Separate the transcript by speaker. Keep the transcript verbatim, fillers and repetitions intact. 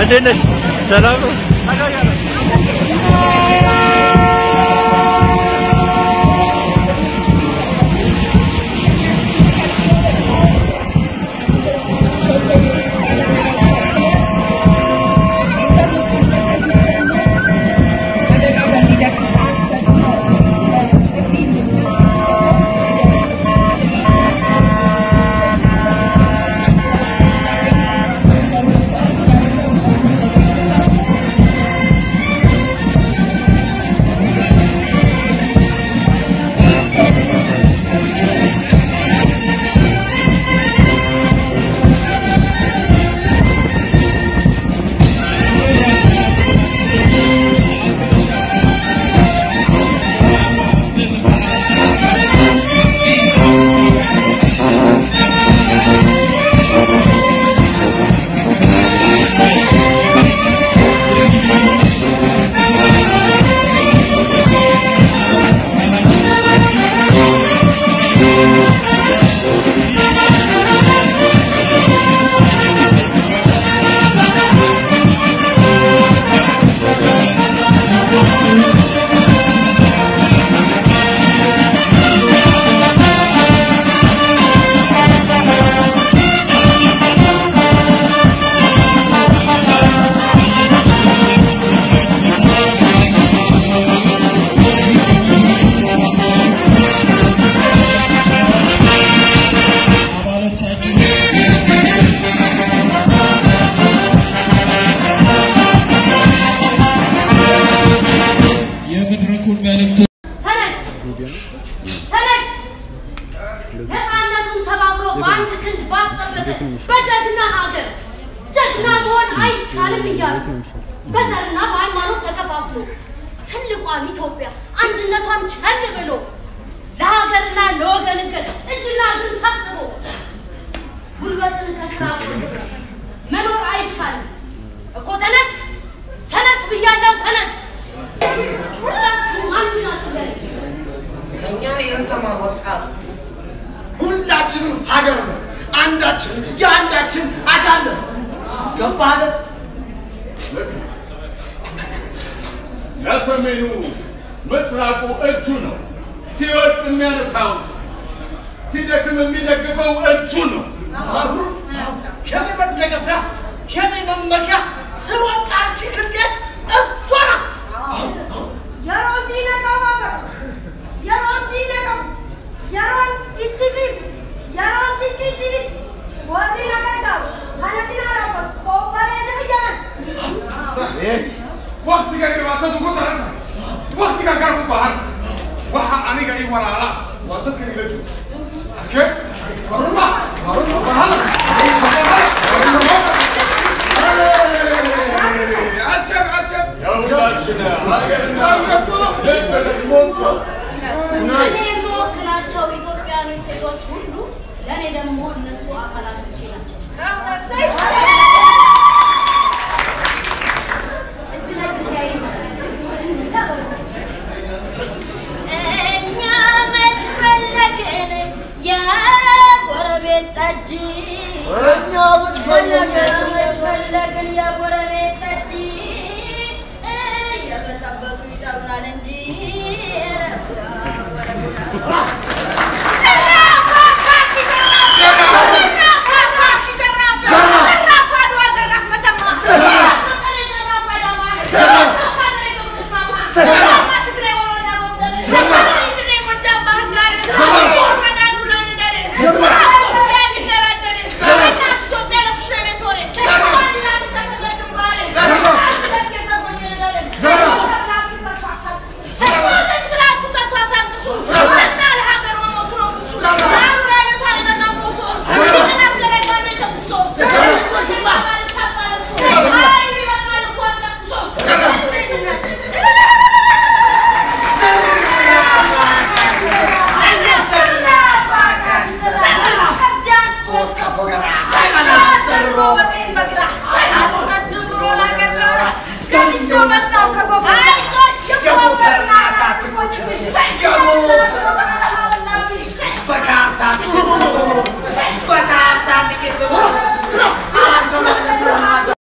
Speaker 1: እንዴት ሰላም ነው?
Speaker 2: በዘርና በሃይማኖት ተከፋፍሎ ትልቋን ኢትዮጵያ አንድነቷን ቸል ብሎ ለሀገርና ለወገን እጅና እግር ሰብስቦ ጉልበትን ከስራ መኖር አይቻልም እኮ። ተነስ ተነስ ብያለሁ፣ ተነስ። ሁላችሁም አንድ ናችሁ።
Speaker 3: ከኛ የእንተማር ወጣት ሁላችንም ሀገር ነው፣ አንዳችን የአንዳችን አካል ነው። ገባህ?
Speaker 4: ለሰሜኑ ምስራቁ እጁ ነው፣ ሲወድቅ የሚያነሳው ሲደክም የሚደግፈው እጁ ነው።
Speaker 3: የኔ መደገፊያ የኔ መመኪያ ስወድቅ አንቺ ክንዴ እሷ ናት።
Speaker 2: የሮንዲነ ነው የሮንዲነ ነው የሮን ኢቲቪ የሮን ሲቲቪ ወዲ ነገር ነው ሀነቲና ነው ቆባሬ ዘብያል
Speaker 4: وقت جاي بقى تقول انا وقت جاي قرب بحر وها اني جاي ورا لا وقتك اللي جاي كيف والله والله